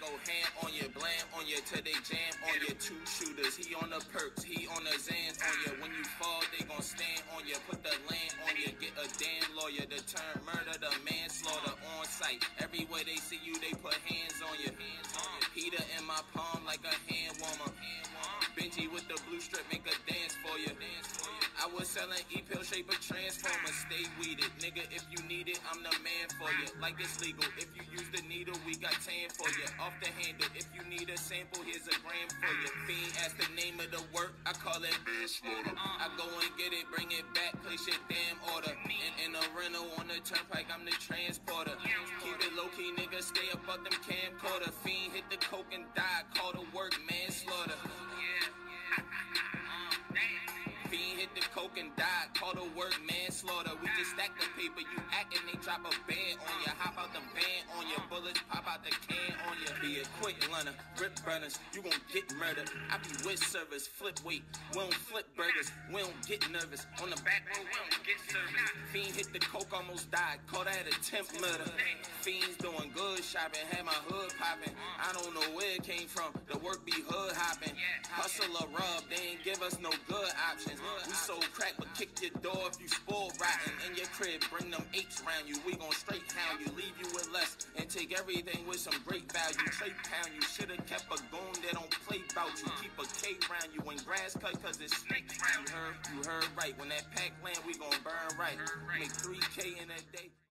go ham on you, blam on you till they jam on you. Two shooters, he on the perks, he on the Zans on you. When you fall, they gon' stand on you, put the land on you. Get a damn lawyer to turn murder to manslaughter on sight. Everywhere they see you, they put hands on you. Heater in my palm like a hand warmer. Benji with the blue strip, make a dance for you. I was selling E-pill shaper transformers, stay weeded. Nigga, if you need it, I'm the man for you. Like it's legal, if you use the needle, we got tan for you. Off the handle, if you need a sample, here's a gram for you. Fiend ask the name of the work, I call it manslaughter. I go and get it, bring it back, place your damn order. In a rental on the turnpike, I'm the transporter. Keep it low-key, nigga, stay up out them camcorder. Fiend hit the coke and die, call the work manslaughter. Fiend hit the coke and died, call the word manslaughter. We just stack the paper, you actin', they drop a band on you. Hop out the van on you, bullets pop out the can on you. Be a quick runner, rip burners, you gon' get murdered. I be with service, flip weight, we don't flip burgers, we don't get nervous. On the back road, we don't get service. Fiend hit the coke, almost died, call that attempt murder. Fiends doing good shopping, had my hood popping. I don't know where it came from, the work be hood hopping. Hustle or rub, they ain't give us no good options. We sold crack, but kick your door if you spoiled rotten. In your crib, bring them H's round you. We gon' straight hound you, leave you with less, and take everything with some great value. Trade pound you, should've kept a goon that don't play bout you. Keep a K round you when grass cut, cause it's snakes round you. You heard right, when that pack land, we gon' burn right. Make 3K in a day.